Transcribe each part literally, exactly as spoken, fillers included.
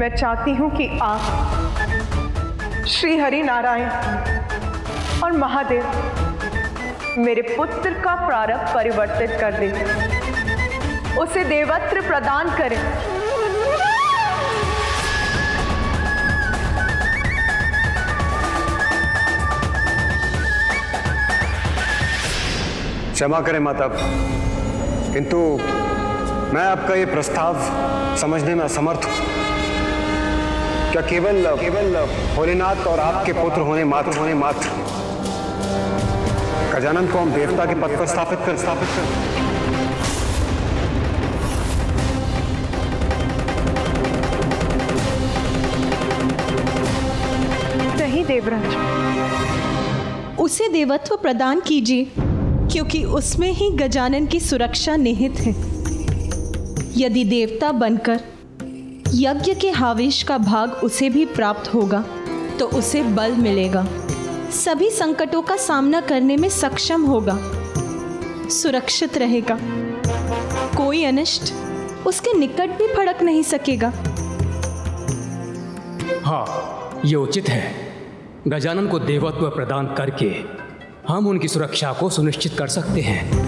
मैं चाहती हूं कि आप श्री हरि नारायण और महादेव मेरे पुत्र का प्रारब्ध परिवर्तित कर दें, उसे देवत्व प्रदान करें। क्षमा करें माता, किंतु मैं आपका ये प्रस्ताव समझने में असमर्थ हूं। क्या केवल केवल भोलेनाथ और आपके पुत्र होने मात्र होने मात्र गजानन को हम देवता के पद पर स्थापित कर स्थापित कर नहीं देवराज, उसे देवत्व प्रदान कीजिए, क्योंकि उसमें ही गजानन की सुरक्षा निहित है। यदि देवता बनकर यज्ञ के आवेश का भाग उसे भी प्राप्त होगा तो उसे बल मिलेगा, सभी संकटों का सामना करने में सक्षम होगा, सुरक्षित रहेगा, कोई अनिष्ट उसके निकट भी फड़क नहीं सकेगा। हाँ, ये उचित है। गजानन को देवत्व प्रदान करके हम उनकी सुरक्षा को सुनिश्चित कर सकते हैं।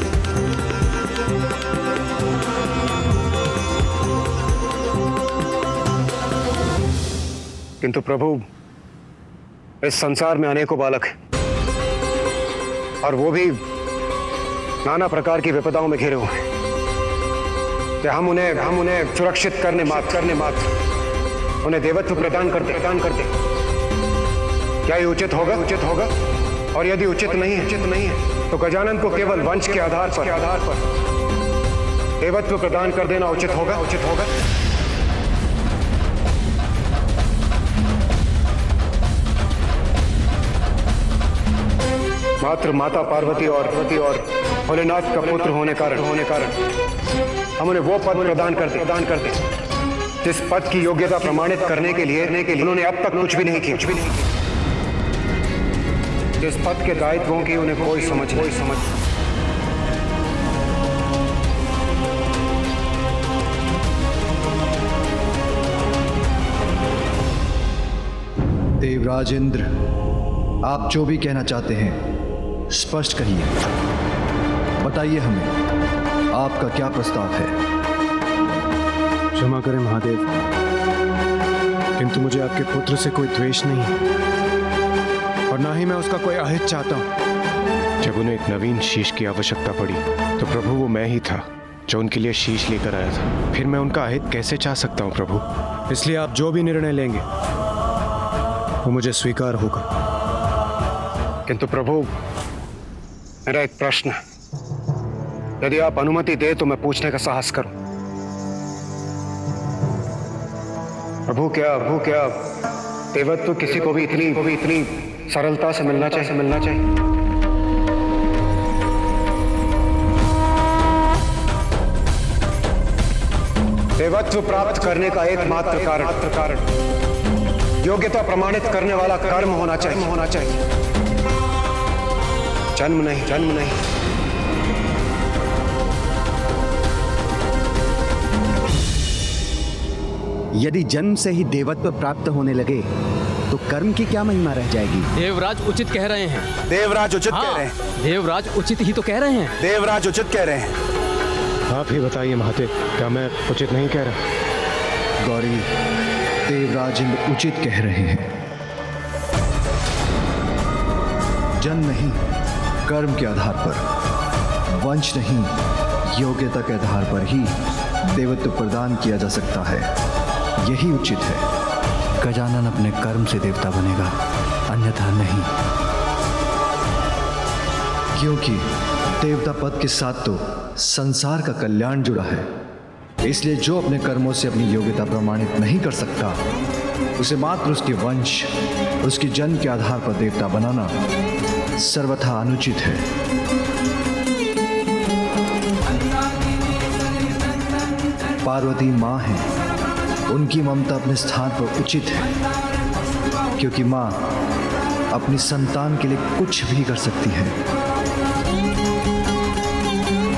किंतु प्रभु, इस संसार में अनेकों बालक हैं और वो भी नाना प्रकार की विपदाओं में घिरे हुए हैं। क्या हम उन्हें हम उन्हें सुरक्षित करने मात्र करने मात्र उन्हें देवत्व प्रदान करते प्रदान करते क्या ये उचित होगा उचित होगा? और यदि उचित नहीं है उचित नहीं है तो गजानन को केवल वंश के आधार पर आधार पर देवत्व प्रदान कर देना उचित होगा उचित होगा? मात्र माता पार्वती और पार्वती और भोलेनाथ का पुत्र होने कारण होने कारण हम उन्हें वो पद प्रदान करते प्रदान करते जिस पद की योग्यता प्रमाणित करने के लिए के लिए उन्होंने अब तक कुछ भी नहीं किया कुछ भी नहीं किया जिस पद के दायित्वों की उन्हें कोई समझ कोई समझ देवराज इंद्र, आप जो भी कहना चाहते हैं स्पष्ट कहिए, बताइए हमें आपका क्या प्रस्ताव है। क्षमा करें महादेव, किंतु मुझे आपके पुत्र से कोई द्वेष नहीं है और ना ही मैं उसका कोई अहित चाहता हूं। जब उन्हें एक नवीन शीश की आवश्यकता पड़ी तो प्रभु वो मैं ही था जो उनके लिए शीश लेकर आया था। फिर मैं उनका अहित कैसे चाह सकता हूं प्रभु? इसलिए आप जो भी निर्णय लेंगे वो मुझे स्वीकार होगा। किंतु प्रभु, मेरा एक प्रश्न है, यदि आप अनुमति दे तो मैं पूछने का साहस करूं। प्रभु, क्या प्रभु क्या देवत्व किसी को भी इतनी को भी इतनी सरलता से मिलना चाहिए मिलना चाहिए? देवत्व प्राप्त करने का एकमात्र कारण कारण योग्यता प्रमाणित करने वाला कर्म होना चाहिए होना चाहिए जन्म नहीं जन्म नहीं। यदि जन्म से ही देवत्व प्राप्त होने लगे तो कर्म की क्या महिमा रह जाएगी? देवराज उचित कह रहे हैं। देवराज उचित हाँ, कह रहे हैं। देवराज उचित ही तो कह रहे हैं। देवराज उचित कह रहे हैं। आप ही बताइए महादेव, क्या मैं उचित नहीं कह रहा? गौरी, देवराज इंद्र उचित कह रहे हैं। जन्म नहीं, कर्म के आधार पर, वंश नहीं, योग्यता के आधार पर ही देवत्व प्रदान किया जा सकता है। यही उचित है। गजानन अपने कर्म से देवता बनेगा, अन्यथा नहीं। क्योंकि देवता पद के साथ तो संसार का कल्याण जुड़ा है, इसलिए जो अपने कर्मों से अपनी योग्यता प्रमाणित नहीं कर सकता उसे मात्र उसके वंश, उसकी जन्म के आधार पर देवता बनाना सर्वथा अनुचित है। पार्वती माँ है, उनकी ममता अपने स्थान पर उचित है, क्योंकि माँ अपनी संतान के लिए कुछ भी कर सकती है।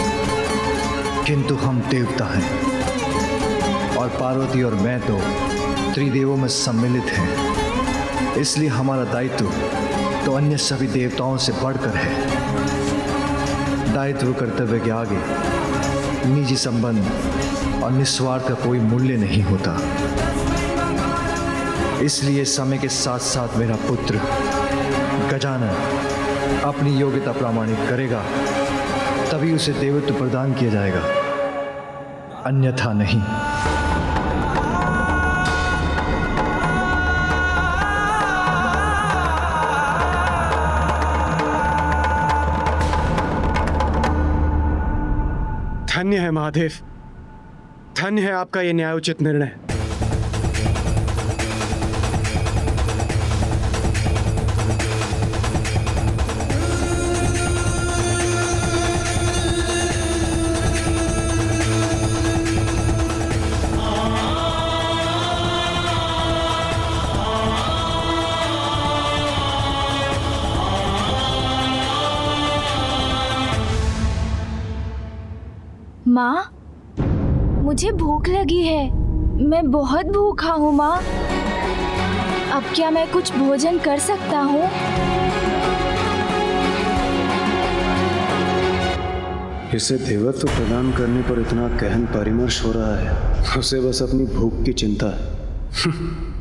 किंतु हम देवता हैं और पार्वती और मैं तो त्रिदेवों में सम्मिलित हैं, इसलिए हमारा दायित्व तो अन्य सभी देवताओं से बढ़कर है। दायित्व कर्तव्य के आगे निजी संबंध और निस्वार्थ का कोई मूल्य नहीं होता। इसलिए समय के साथ साथ मेरा पुत्र गजानन अपनी योग्यता प्रमाणित करेगा, तभी उसे देवत्व प्रदान किया जाएगा, अन्यथा नहीं। धन्य है महादेव, धन्य है आपका यह न्यायोचित निर्णय। माँ, मुझे भूख लगी है, मैं बहुत भूखा हूँ माँ। अब क्या मैं कुछ भोजन कर सकता हूँ? इसे देवत्व प्रदान करने पर इतना गहन परामर्श हो रहा है, उसे बस अपनी भूख की चिंता है।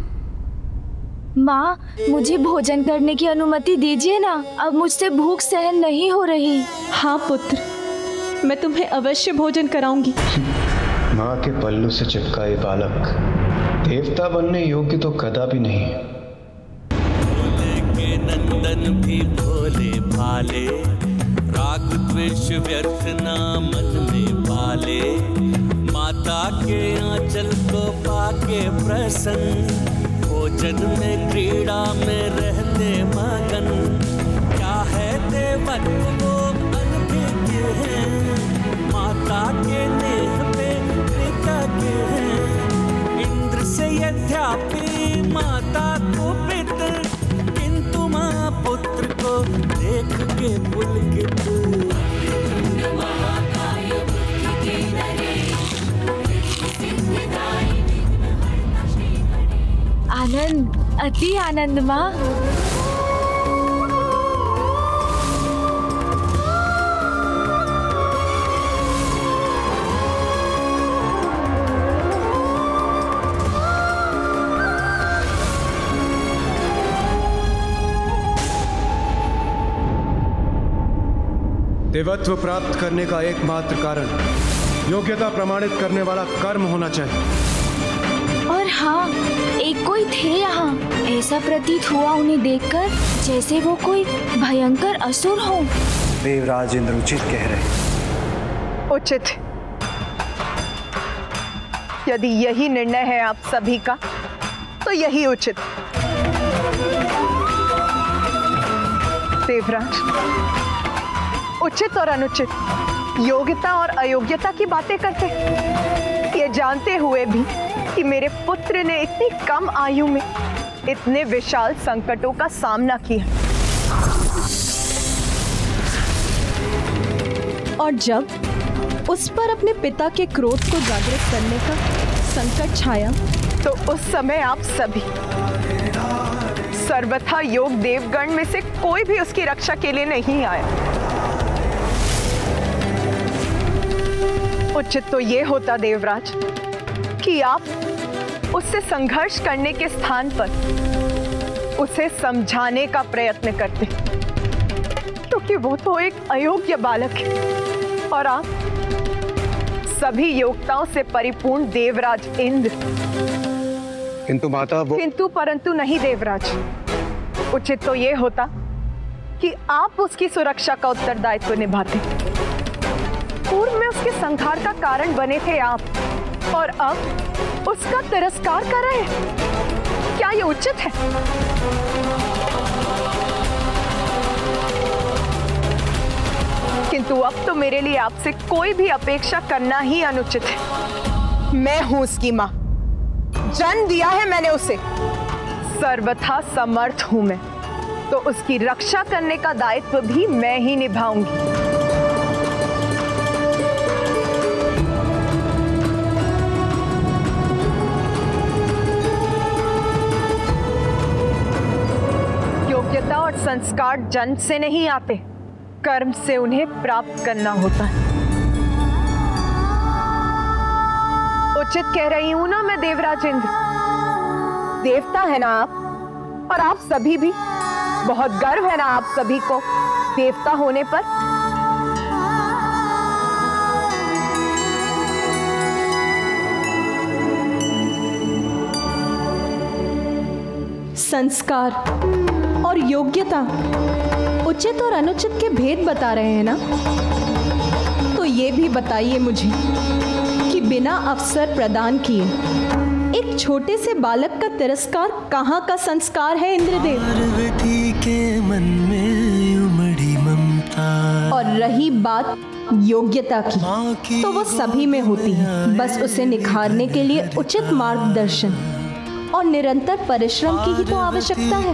माँ, मुझे भोजन करने की अनुमति दीजिए ना, अब मुझसे भूख सहन नहीं हो रही। हाँ पुत्र, मैं तुम्हें अवश्य भोजन कराऊंगी। माँ के पल्लू से चिपकाए बालक देवता बनने योग्य तो कदापि नहीं। भोले के नंदन भी भोले भाले, राग द्वेष व्यर्थ ना मन में पाले। माता के आंचल को पाके प्रसन्न, भोजन में क्रीड़ा में रहते मगन। क्या है देवत्व वो अनभिज्ञ है, माता के नेह पे कृतज्ञ है। इंद्र से यद्यपि माता को पित्र, किंतु माँ पुत्र को देख के पुलकित। आनंद, अति आनंद माँ। देवत्व प्राप्त करने का एकमात्र कारण योग्यता प्रमाणित करने वाला कर्म होना चाहिए। और हाँ, एक कोई थे यहाँ, ऐसा प्रतीत हुआ उन्हें देखकर जैसे वो कोई भयंकर असुर हो। देवराज इंद्र उचित कह रहे। उचित? यदि यही निर्णय है आप सभी का, तो यही उचित। देवराज, उचित और अनुचित, योग्यता और अयोग्यता की बातें करते, ये जानते हुए भी कि मेरे पुत्र ने इतनी कम आयु में इतने विशाल संकटों का सामना किया। और जब उस पर अपने पिता के क्रोध को जागृत करने का संकट छाया, तो उस समय आप सभी सर्वथा योग देवगण में से कोई भी उसकी रक्षा के लिए नहीं आया। उचित तो ये होता देवराज कि आप उससे संघर्ष करने के स्थान पर उसे समझाने का प्रयत्न करते, क्योंकि वो तो एक अयोग्य बालक है और आप सभी योग्यताओं से परिपूर्ण देवराज इंद्र। किंतु माता वो किंतु परंतु नहीं देवराज, उचित तो ये होता कि आप उसकी सुरक्षा का उत्तरदायित्व निभाते। पूर्व में उसके संहार का कारण बने थे आप, और अब उसका तिरस्कार कर रहे हैं। क्या ये उचित है? किंतु अब तो मेरे लिए आपसे कोई भी अपेक्षा करना ही अनुचित है। मैं हूं उसकी मां, जन्म दिया है मैंने उसे, सर्वथा समर्थ हूं मैं, तो उसकी रक्षा करने का दायित्व भी मैं ही निभाऊंगी। योग्यता और संस्कार जन्म से नहीं आते, कर्म से उन्हें प्राप्त करना होता है। उचित कह रही हूं ना मैं देवराज इंद्र? देवता है ना आप, और आप सभी भी। बहुत गर्व है ना आप सभी को देवता होने पर। संस्कार और योग्यता उचित और अनुचित के भेद बता रहे हैं ना? तो ये भी बताइए मुझे कि बिना अवसर प्रदान किए एक छोटे से बालक का तिरस्कार कहाँ का संस्कार है इंद्रदेव? पार्वती के मन में उमड़ी ममता। और रही बात योग्यता की, तो वो सभी में होती है, बस उसे निखारने के लिए उचित मार्गदर्शन और निरंतर परिश्रम की ही तो आवश्यकता है।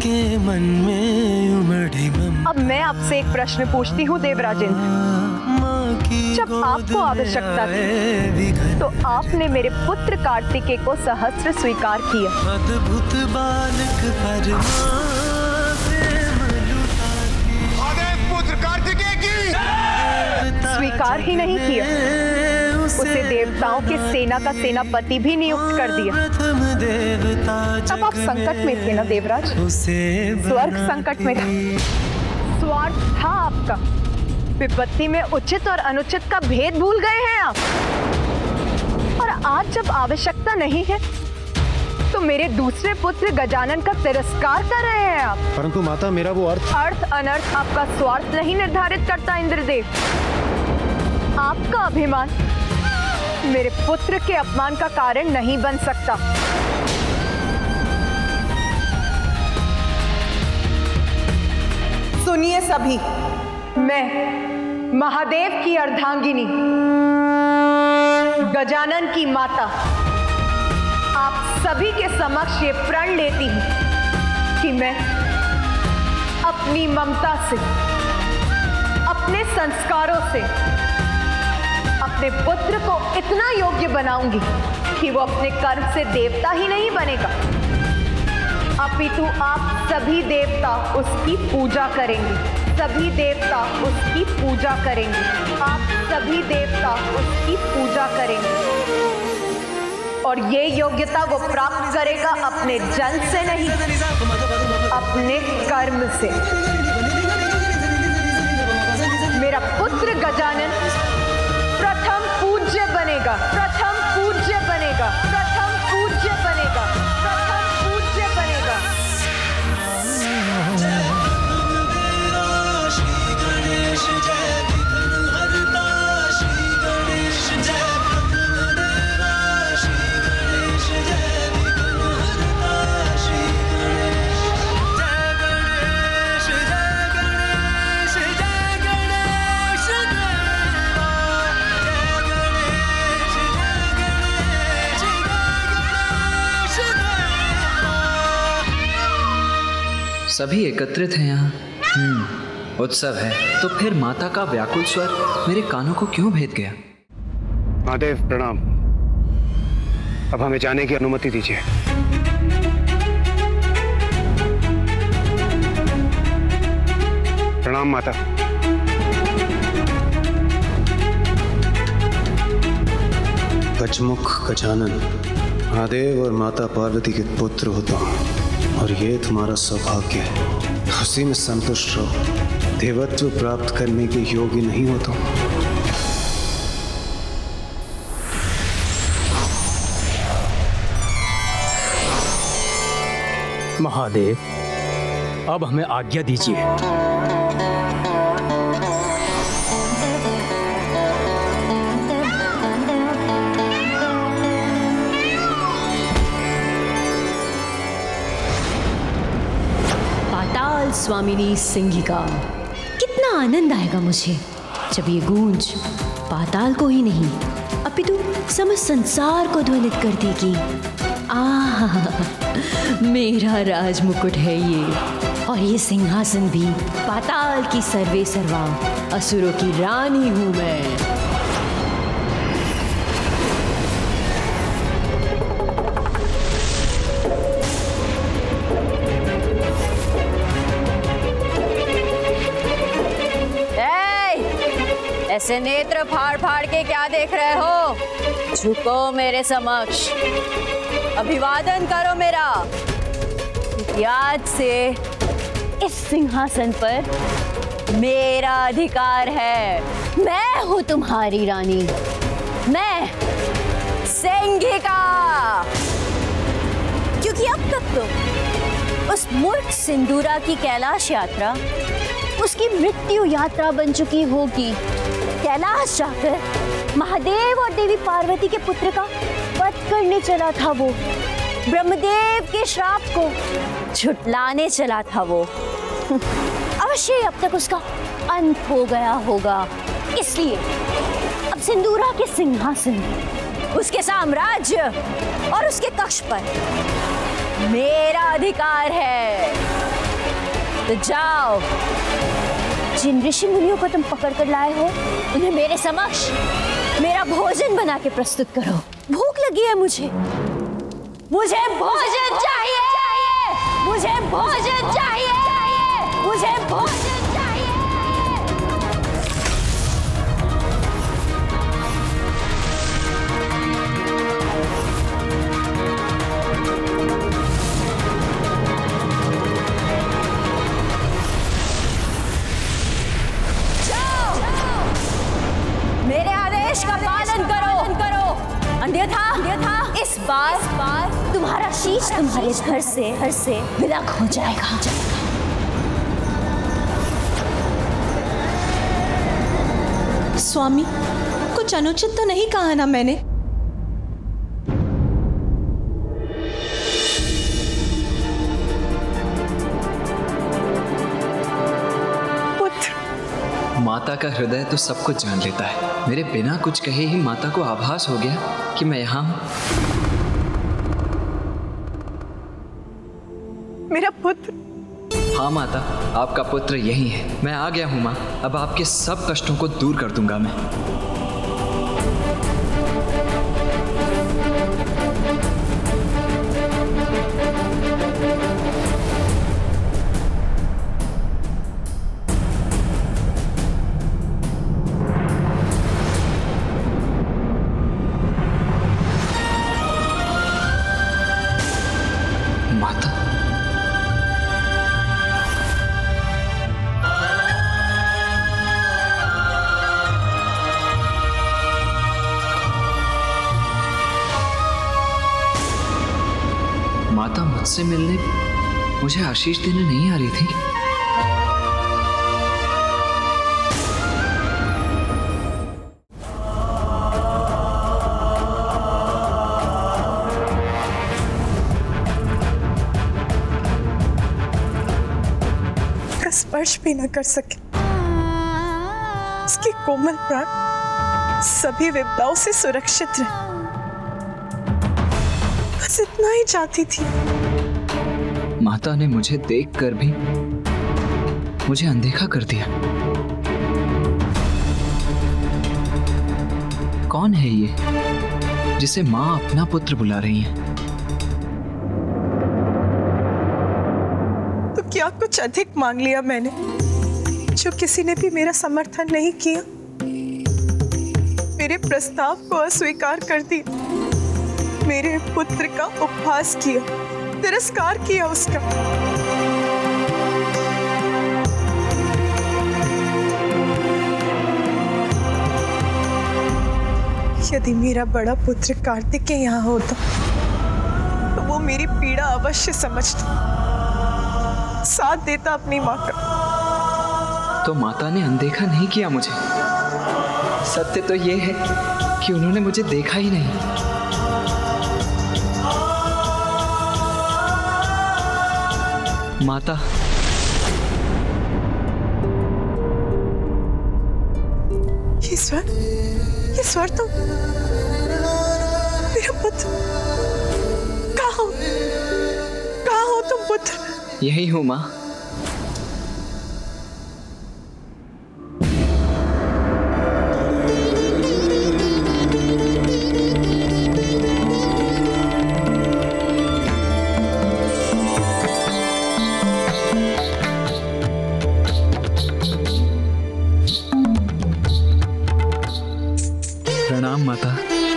अब मैं आपसे एक प्रश्न पूछती हूँ देवराजेंद्र, जब आपको आवश्यकता थी तो आपने मेरे पुत्र कार्तिकेय को सहस्त्र स्वीकार किया, अद्भुत बालक पुत्र कार्तिकेय की स्वीकार ही नहीं किया, उसे देवताओं की सेना का सेनापति भी नियुक्त कर दिया। तब आप संकट में थे ना देवराज? स्वर्ग संकट में था, स्वार्थ था आपका। विपत्ति में उचित और अनुचित का भेद भूल गए हैं आप। और आज जब आवश्यकता नहीं है तो मेरे दूसरे पुत्र गजानन का तिरस्कार कर रहे हैं आप। परंतु माता, मेरा वो अर्थ अर्थ अनर्थ आपका स्वार्थ नहीं निर्धारित करता इंद्रदेव। आपका अभिमान मेरे पुत्र के अपमान का कारण नहीं बन सकता। सुनिए सभी, मैं महादेव की अर्धांगिनी गजानन की माता आप सभी के समक्ष ये प्रण लेती हूं कि मैं अपनी ममता से, अपने संस्कारों से अपने पुत्र को इतना योग्य बनाऊंगी कि वो अपने कर्म से देवता ही नहीं बनेगा, अपितु आप सभी देवता उसकी पूजा करेंगे। सभी देवता उसकी पूजा करेंगे। आप सभी देवता उसकी पूजा करेंगे। और ये योग्यता वो प्राप्त करेगा अपने जन्म से नहीं, अपने कर्म से। मेरा पुत्र गजानन प्रथम पूज्य बनेगा, प्रथम पूज्य बनेगा, प्रथम पूज्य बनेगा, प्रथम पूज्य बनेगा। सभी एकत्रित हैं यहाँ। हम्म, उत्सव है, तो फिर माता का व्याकुल स्वर मेरे कानों को क्यों भेद गया? महादेव प्रणाम। अब हमें जाने की अनुमति दीजिए। प्रणाम माता। गजमुख गजानन, महादेव और माता पार्वती के पुत्र होता हूँ और ये तुम्हारा सौभाग्य है। उसी में संतुष्ट रहो। देवत्व प्राप्त करने के योग्य नहीं हो तुम। महादेव, अब हमें आज्ञा दीजिए। पाताल स्वामिनी सिंहिका, कितना आनंद आएगा मुझे जब ये गूंज पाताल को ही नहीं अपितु समस्त संसार को ध्वनित कर देगी। आह, मेरा राजमुकुट है ये, और ये सिंहासन भी पाताल की सर्वे सर्वा असुरों की रानी हूं मैं। ऐसे नेत्र फाड़ फाड़ के क्या देख रहे हो? झुको मेरे समक्ष, अभिवादन करो मेरा। आज से इस सिंहासन पर मेरा अधिकार है। मैं हूँ तुम्हारी रानी, मैं सिंघिका। क्योंकि अब तक तो उस मूर्ख सिंदूरा की कैलाश यात्रा उसकी मृत्यु यात्रा बन चुकी होगी। कैलाश जाकर महादेव और देवी पार्वती के पुत्र का वध करने चला था वो। ब्रह्मदेव के श्राप को झुटलाने चला था वो। अवश्य अब तक उसका अंत हो गया होगा। इसलिए अब सिंदूरा के सिंहासन, उसके साम्राज्य और उसके कक्ष पर मेरा अधिकार है। तो जाओ, जिन ऋषि मुनियों को तुम पकड़ कर लाए हो उन्हें मेरे समक्ष मेरा भोजन बना के प्रस्तुत करो। भूख लगी है मुझे, मुझे भोजन चाहिए, मुझे भोजन चाहिए, मुझे भोजन चाहिए। मेरे आदेश का पालन करो, करो। अन्यथा, अन्यथा इस बार, बार तुम्हारा शीश तुम्हारे घर से, घर से विलग हो जाएगा। स्वामी, कुछ अनुचित तो नहीं कहा ना मैंने? माता का हृदय तो सब कुछ जान लेता है। मेरे बिना कुछ कहे ही माता को आभास हो गया कि मैं यहाँ हूँ। मेरा पुत्र। हाँ माता, आपका पुत्र यही है। मैं आ गया हूँ माँ। अब आपके सब कष्टों को दूर कर दूंगा मैं। माता मुझसे मिलने मुझे आशीष देने नहीं आ रही थी। का स्पर्श भी न कर सके। उसके कोमल प्राण सभी विपदाओं से सुरक्षित रहे, बस इतना ही चाहती थी। माता ने मुझे देखकर भी मुझे अनदेखा कर दिया। कौन है ये जिसे माँ अपना पुत्र बुला रही है? तो क्या कुछ अधिक मांग लिया मैंने जो किसी ने भी मेरा समर्थन नहीं किया? मेरे प्रस्ताव को अस्वीकार कर दिया, मेरे पुत्र का उपहास किया, तिरस्कार किया उसका। यदि मेरा बड़ा पुत्र कार्तिकेय यहाँ होता तो वो मेरी पीड़ा अवश्य समझता, साथ देता अपनी माँ का। तो माता ने अनदेखा नहीं किया मुझे। सत्य तो ये है कि उन्होंने मुझे देखा ही नहीं। माता, ये स्वर, ये स्वर तो मेरा पुत्र। कहाँ हो, कहाँ हो तुम पुत्र? यही हूँ माँ। प्रणाम माता।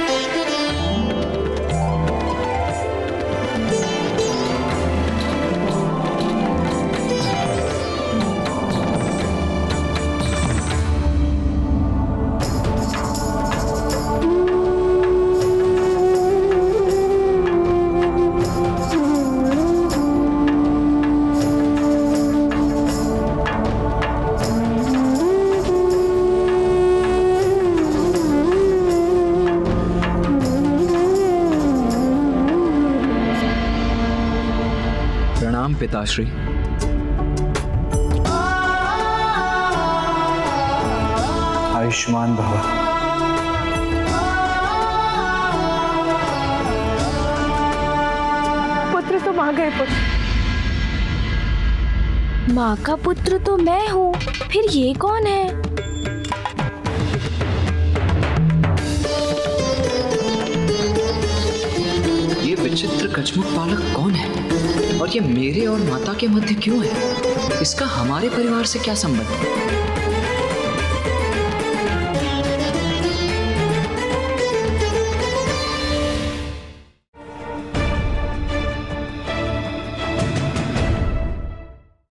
पिताश्री। आयुष्मान भव। पुत्र तो मां गए पुत्र। माँ का पुत्र तो मैं हूँ, फिर ये कौन है? ये विचित्र कचमुख बालक कौन है और ये मेरे और माता के मध्य क्यों है? इसका हमारे परिवार से क्या संबंध है?